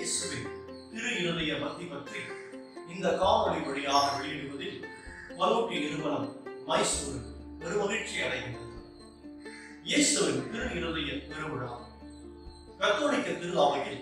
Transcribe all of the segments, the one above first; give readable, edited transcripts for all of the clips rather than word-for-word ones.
இயேசுவின் திரு இருதய பக்தி பற்றி இந்த காணொளி வழியாக வெளியிடுவதில் பலோட்டி நிறுவனம் மைசூர் பெருமகிழ்ச்சி அடைகின்றது. இயேசுவின் திரு இருதய பெருவிழா கத்தோலிக்க திரு அவையில்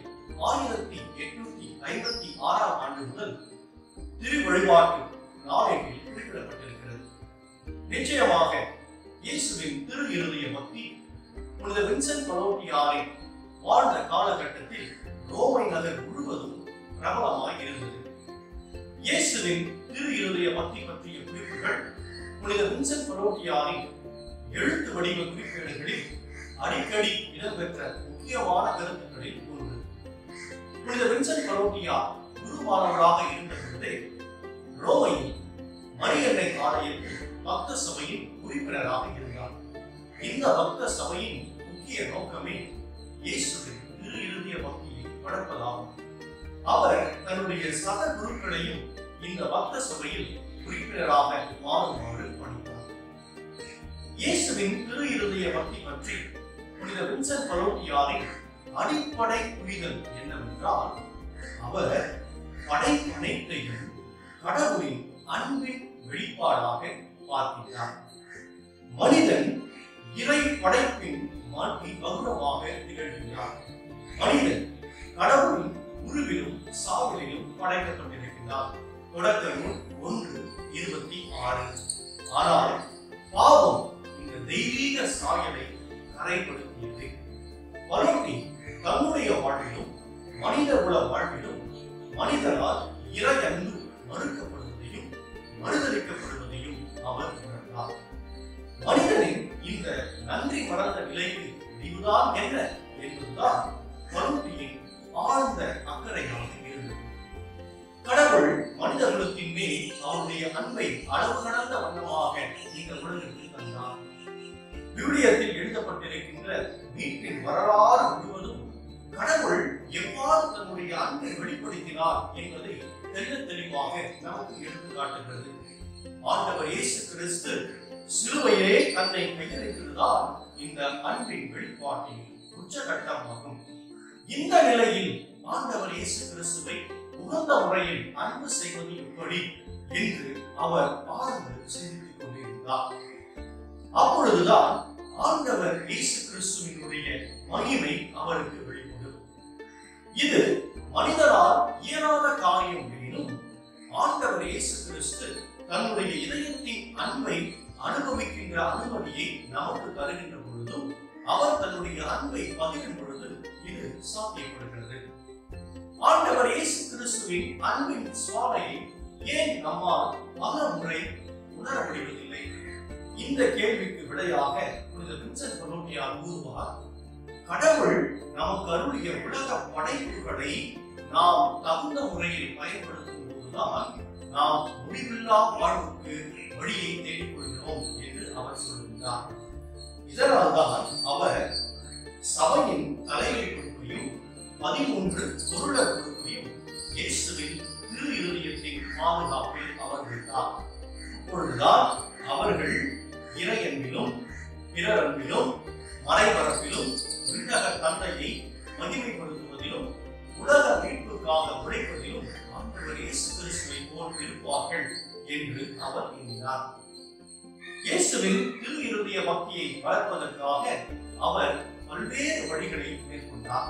1856 ஆண்டு முதல் திரு வழிபாட்டு நாளேட்டில் குறிப்பிடப்பட்டிருக்கிறது. நிச்சயமாக இயேசுவின் திரு இருதய பக்தி புனித வின்சென்ட் பலோட்டியாரின் வாழ்ந்த காலகட்டத்தில் ரோமை நகர் முழுவதும் பிரபலமாய் இருந்தது. இயேசுவின் திரு இருதய பக்தி பற்றிய குறிப்புகள் புனித வின்சென்ட் பலோட்டியாரின் எழுத்து வடிவ குறிப்பேடுகளில் அடிக்கடி இடம்பெற்ற முக்கியமான கருத்துக்களில் ஒன்று. புனித வின்சென்ட் பலோட்டியார் குருமானவராக இருந்த பொழுதே ரோமையில் மரியன்னை ஆலயத்தில் பக்த சபையின் உறுப்பினராக இருந்தார். இந்த பக்த சபையின் முக்கிய நோக்கமே இயேசுவின் திரு இருதய பக்தியை வளர்ப்பதாகும். அவர் தன்னுடைய சக குருக்களையும் இந்த பக்த சபையில் உறுப்பினராக மாறுமாறு பணித்தார். இயேசுவின் திரு இருதய பக்தி பற்றி புனித வின்சென்ட் பலோட்டியாரின் அடிப்படை புரிதல் என்னவென்றால், அவர் படைப்பனைத்தையும் கடவுளின் அன்பின் வெளிப்பாடாக பார்க்கிறார். மனிதன் இறை படைப்பின் மகுடமாக திகழ்கிறார். மனிதன் கடவுளின் உருவிலும் சாயலிலும் படைக்கப்பட்டிருக்கிறார். தொடக்க நூல் 1:26. ஆனால் பாவம் இந்த தெய்வீக சாயலை கரைப்படுத்தியது. பலோட்டி தன்னுடைய வாழ்விலும் மனித குல வாழ்விலும் மனிதனால் இறை அன்பு மறுக்கப்படுவதையும் மறுதளிக்கப்படுவதையும் அவர் உணர்ந்தார். மனிதனின் இந்த நன்றி மறந்த நிலைக்கு முடிவுதான் என்ன என்பதுதான் பலோட்டியின் ஆழ்ந்த அக்கறையாக இருந்தது. கடவுள் மனிதர்களுக்கின் மேல் அவருடைய அன்பை அளவு கடந்த வண்ணமாக இந்த உலகத்தில் தந்தார். விவிலியத்தில் எழுதப்பட்டிருக்கின்ற மீட்பின் வரலாறு முழுவதும் கடவுள் எவ்வாறு தன்னுடைய அன்பை வெளிப்படுத்தினார் என்பதை தெளிவாக நமக்கு எடுத்து காட்டுகிறது. ஆண்டவர் இயேசு கிறிஸ்து சிலுவையிலே தன்னை கையளித்ததுதான் இந்த அன்பின் வெளிப்பாட்டின் உச்சகட்டமாகும். இந்த நிலையில் ஆண்டவர் இயேசு கிறிஸ்துவை உகந்த முறையில் அன்பு செய்வது எப்படி என்று அவர் ஆழ்ந்து சிந்தித்துக் கொண்டிருந்தார். அப்பொழுதுதான் ஆண்டவர் இயேசு கிறிஸ்துவினுடைய மகிமை அவருக்கு வெளிப்படும். இது மனிதரால் இயலாத காரியம் எனினும் ஆண்டவர் இயேசு கிறிஸ்து தன்னுடைய இதயத்தின் அன்பை அனுபவிக்கின்ற அனுமதியை நமக்கு தருகின்ற பொழுதும் அவர் தன்னுடைய அன்பை பகிரும் பொழுது இது சாத்தியப்படுகிறது. ஆண்டவர் இயேசு கிறிஸ்துவின் அன்பின் சுவாலையை ஏன் நம்மால் பல முறை உணர முடிவதில்லை? இந்த கேள்விக்கு விடையாக புனித வின்சென்ட் பலோட்டியார் கூறுவார், கடவுள் நமக்கு அருளிய உலக படைப்புகளை நாம் தகுந்த முறையில் பயன்படுத்தும் போதுதான் நாம் முடிவில்லா வாழ்வுக்கு வழியை தேடிக்கொள்கிறோம் என்று அவர் சொல்கிறார். இதனால்தான் அவர் சபையின் தலைமை பொறுப்பையும் 13 பொருளர் பொறுப்பையும் இயேசுவின் திரு இருதயத்தின் பாதுகாப்பில் அவர் வைத்தார். அப்பொழுதுதான் அவர்கள் இறையன்பிலும் பிறரன்பிலும் மறைபரப்பிலும் விண்ணக தந்தையை மகிமைப்படுத்துவதிலும் உலக மீட்புக்காக உழைப்பதிலும் ஆண்டவர் இயேசு கிறிஸ்துவை போல் இருப்பார்கள் என்று அவர் எண்ணினார். இயேசுவின் திரு இருதய பக்தியை வளர்ப்பதற்காக அவர் பல்வேறு வழிகளை மேற்கொண்டார்.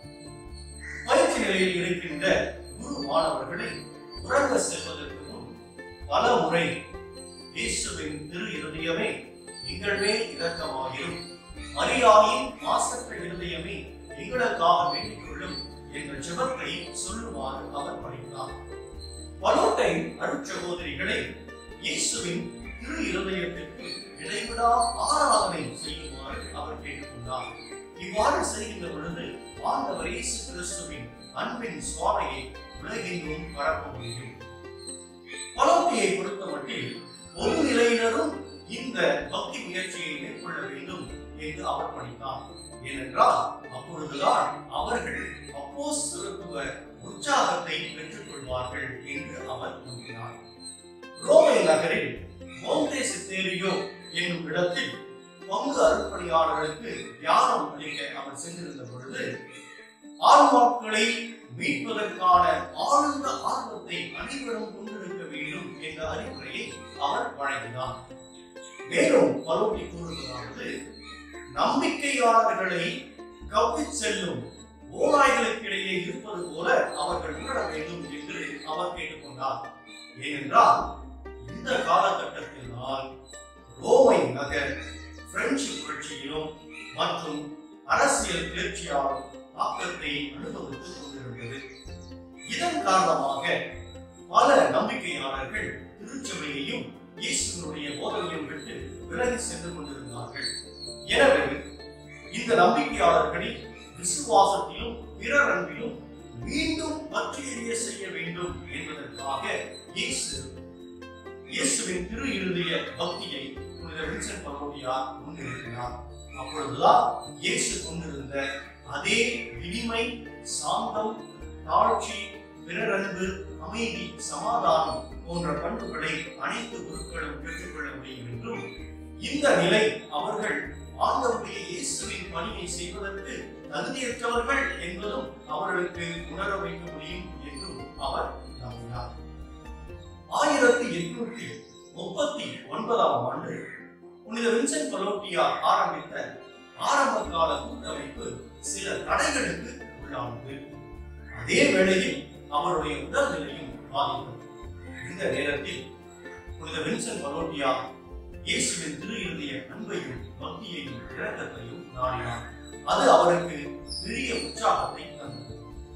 பயிற்சி நிலையில் இருக்கின்ற குரு மாணவர்களை உறங்க செல்வதற்கு முன் பல முறை இயேசுவின் திரு இருதயமே எங்கள் மேல் இரக்கமாயிரும், மரியாதையின் மாசற்ற இருதயமே எங்களுக்காக வேண்டிக் கொள்ளும் என்ற ஜெபத்தை சொல்லுமாறு அவர் பணித்தார். பலோட்டை அருட்சகோதரிகளை இயேசுவின் திரு இருதயத்திற்கு இடைவிடா ஆராதனை செய்யுமாறு அவர் கேட்டுக்கொண்டார். இவ்வாறு செய்கின்ற பொழுது ஆண்டவர் இயேசு கிறிஸ்துவின் அன்பின் சுவாலையை உலகெங்கும் பரப்ப முடியும். பலோட்டியை பொறுத்தமட்டில் பொது நிலையினரும் இந்த பக்தி முயற்சியை மேற்கொள்ள வேண்டும் என்று அவர் பணித்தார். ஏனென்றால் அப்பொழுதுதான் அவர்கள் அப்போஸ்தலத்துவ உற்சாகத்தை பெற்றுக் கொள்வார்கள் என்று அவர் நம்பினார். ரோமை நகரில் மோந்தே சித்தேரியோ என்னும் இடத்தில் பங்கு அருட்பணியாளர்களுக்கு தியானம் அளிக்க அவர் சென்றிருந்த பொழுது ஆன்மாக்களை மீட்பதற்கான ஆழ்ந்த ஆர்வத்தை அனைவரும் கொண்டிருக்க வேண்டும் என்ற அறிவுரையை அவர் வழங்கினார். மேலும் பலோட்டி கூறுவதாவது, நம்பிக்கையாளர்களை கவ்விச் செல்லும் ஓநாய்களுக்கிடையே இருப்பது போல அவர்கள் உணர வேண்டும் என்று அவர் கேட்டுக்கொண்டார். ஏனென்றால் இந்த காலகட்டத்தில் தான் ரோமை நகர் பிரெஞ்சு புரட்சியிலும் மற்றும் அரசியல் கிளர்ச்சியாலும் தாக்கத்தை அனுபவித்துக் கொண்டிருந்தது. இதன் காரணமாக பல நம்பிக்கையாளர்கள் திருச்சபையையும் இயேசுவினுடைய போதனையும் விட்டு விலகி சென்று கொண்டிருந்தார்கள். எனவே இந்த நம்பிக்கையாளர்களை விசுவாசத்திலும் பிறர் அன்பிலும் மீண்டும் பற்றி எறிய செய்ய வேண்டும் என்பதற்காக இயேசுவின் திரு இருதய பக்தியை புனித வின்சென்ட் பலோட்டியார் முன்னிறுத்தினார். அப்பொழுதுதான் இயேசு கொண்டிருந்த அதே இனிமை, சாந்தம், தாழ்ச்சி, பிறரன்பு, அமைதி, சமாதானம் போன்ற பண்புகளை அனைத்து குருக்களும் பெற்றுக்கொள்ள முடியும் என்றும், இந்த நிலை அவர்கள் ஆண்டவருடைய இயேசுவின் பணியை செய்வதற்கு தகுதியற்றவர்கள் என்பதும் அவர்களுக்கு உணர வைக்க முடியும் என்றும் அவர் நம்பினார். 1839 ஆண்டு புனித வின்சென்ட் பலோட்டியார் ஆரம்பித்த ஆரம்ப கால கூட்டமைப்பு சில தடைகளுக்கு உள்ளானது. அதே வேளையில் அவருடைய உடல்நிலையும் பாதித்தது. இந்த நேரத்தில் புனித வின்சென்ட் பலோட்டியார் இயேசுவின் திரு இருதய அன்பையும் பக்தியையும் இரக்கத்தையும் நாடினார். அது அவருக்கு பெரிய உற்சாகத்தை தந்தது.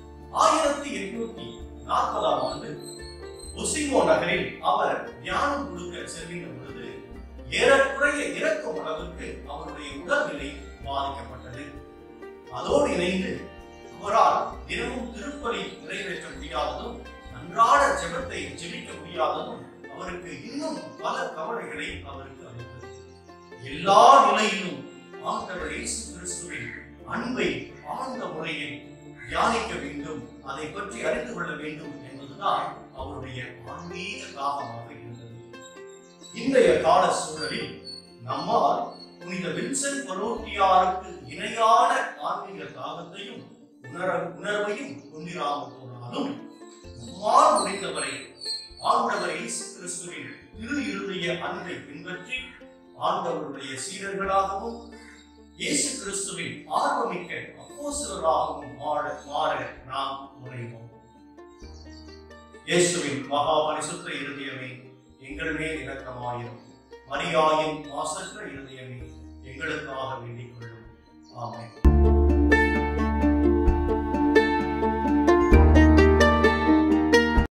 1840 ஆண்டு ஒசிமோ நகரில் அவர் தியானம் கொடுக்க செல்கின்ற பொழுது ஏறக்குறைய இறக்கும் அளவுக்கு அவருடைய உடல்நிலை பாதிக்கப்பட்டது. அதோடு இணைந்து அவரால் தினமும் திருப்பலி நிறைவேற்ற முடியாததும், அன்றாட ஜெபத்தை ஜெபிக்க முடியாததும் அவருக்கு இன்னும் பல கவலைகளை அவருக்கு அளித்தது. எல்லா நிலையிலும் ஆண்டவர் இயேசு கிறிஸ்துவின் அன்பை ஆழ்ந்த முறையில் தியானிக்க வேண்டும், அதை பற்றி அறிந்து கொள்ள வேண்டும் என்பதுதான் அவருடைய ஆன்மீக தாகமாக இருந்தது. இன்றைய கால சூழலில் நம்மால் புனித வின்சென்ட் பலோட்டியாருக்கு இணையான ஆன்மீக தாகத்தையும் உணர்வையும் கொண்டிராமல் போனாலும், நம்மால் முடிந்தவரை ஆண்டவர் இயேசு கிறிஸ்துவின் திரு இருதய அன்பை பின்பற்றி ஆண்டவருடைய சீடர்களாகவும் இயேசு கிறிஸ்துவின் ஆர்வமிக்க அப்போஸ்தலராகவும் மாற நாம் முனைவோம். இயேசுவின் மகா பரிசுத்த இருதயமே, எங்கள் மேல் இரக்கமாயிரும். மரியாயின் மாசற்ற இருதயமே, எங்களுக்காக வேண்டிக் கொள்ளும். ஆமென்.